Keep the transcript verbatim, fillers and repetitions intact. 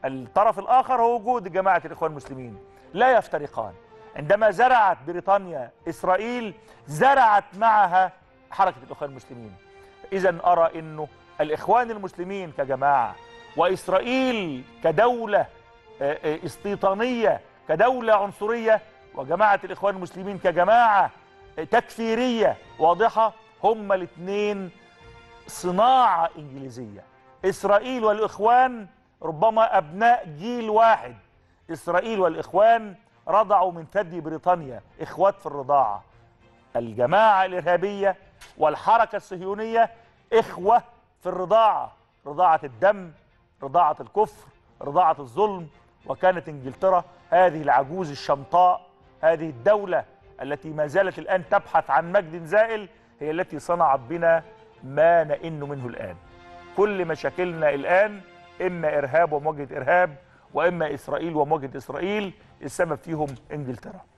الطرف الآخر هو وجود جماعة الإخوان المسلمين، لا يفترقان. عندما زرعت بريطانيا إسرائيل زرعت معها حركة الإخوان المسلمين. إذن أرى أنه الإخوان المسلمين كجماعة وإسرائيل كدولة استيطانية، كدولة عنصرية، وجماعة الإخوان المسلمين كجماعة تكفيرية واضحة، هما الاثنين صناعة إنجليزية. إسرائيل والإخوان ربما أبناء جيل واحد. إسرائيل والإخوان رضعوا من ثدي بريطانيا، إخوات في الرضاعة. الجماعة الإرهابية والحركة الصهيونية إخوة في الرضاعة، رضاعة الدم، رضاعة الكفر، رضاعة الظلم. وكانت إنجلترا هذه العجوز الشمطاء، هذه الدولة التي ما زالت الآن تبحث عن مجد زائل، هي التي صنعت بنا ما نئن منه الآن. كل مشاكلنا الآن إما إرهاب ومواجهة إرهاب، وإما إسرائيل ومواجهة إسرائيل، السبب فيهم إنجلترا.